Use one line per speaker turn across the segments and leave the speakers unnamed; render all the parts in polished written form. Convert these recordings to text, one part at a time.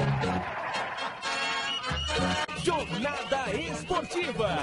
Jornada Esportiva.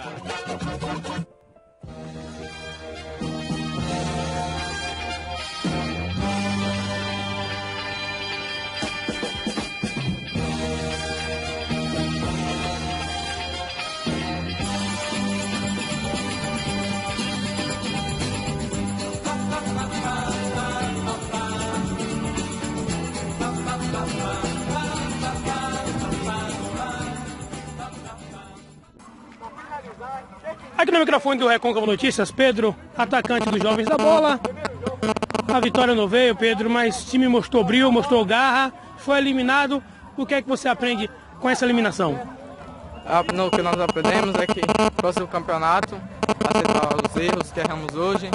Aqui no microfone do Recôncavo Notícias, Pedro, atacante dos Jovens da Bola. A vitória não veio, Pedro, mas o time mostrou brilho, mostrou garra, foi eliminado. O que é que você aprende com essa eliminação?
O que nós aprendemos é que próximo campeonato, aceitar os erros que erramos hoje,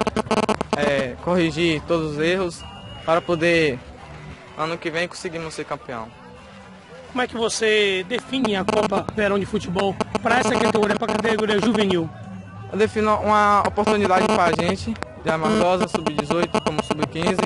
corrigir todos os erros para poder, ano que vem, conseguirmos ser campeão.
Como é que você define a Copa Verão de Futebol para essa categoria, para a categoria juvenil?
Eu defino uma oportunidade para a gente, de Amargosa, sub-18 como sub-15,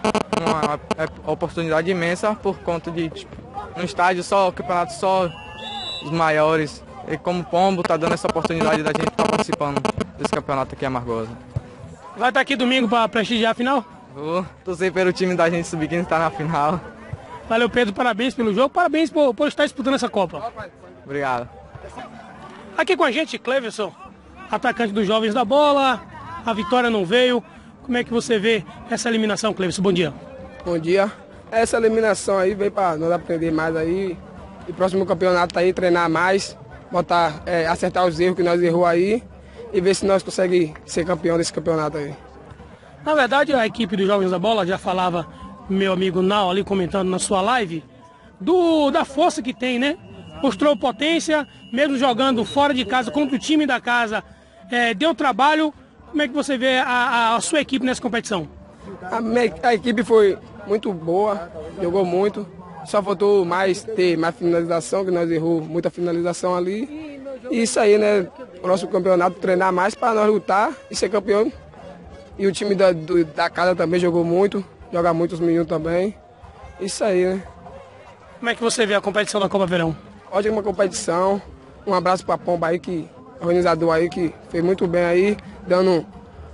uma oportunidade imensa por conta de, no estádio só, o campeonato só os maiores, e como Pombo está dando essa oportunidade da gente estar participando desse campeonato aqui em Amargosa.
Vai estar aqui domingo para prestigiar a final?
Vou torcer pelo time da gente sub-15 estar na final.
Valeu, Pedro, parabéns pelo jogo, parabéns por estar disputando essa Copa.
Obrigado.
Aqui com a gente, Cleverson, atacante dos Jovens da Bola, a vitória não veio. Como é que você vê essa eliminação, Cleverson? Bom dia.
Bom dia. Essa eliminação aí veio para nós aprender mais aí, e próximo campeonato aí, treinar mais, acertar os erros que nós erramos aí e ver se nós conseguimos ser campeão desse campeonato aí.
Na verdade, a equipe dos Jovens da Bola já falava, meu amigo Nau ali comentando na sua live, da força que tem, né? Mostrou potência, mesmo jogando fora de casa contra o time da casa, deu trabalho. Como é que você vê a sua equipe nessa competição?
A equipe foi muito boa, jogou muito, só faltou ter mais finalização, que nós erramos muita finalização ali. E isso aí, né? Próximo campeonato, treinar mais para nós lutar e ser campeão. E o time da casa também jogou muito. Joga muito os meninos também. Isso aí, né?
Como é que você vê a competição da Copa Verão?
Ótima competição. Um abraço para a Pomba aí, organizador aí, que fez muito bem aí, dando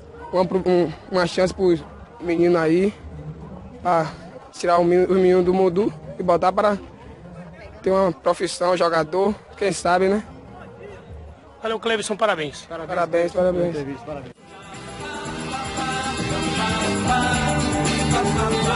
uma chance para os meninos aí, para tirar os meninos do mundo e botar para ter uma profissão, jogador, quem sabe, né?
Valeu, Cleverson, parabéns.
Parabéns.
Parabéns.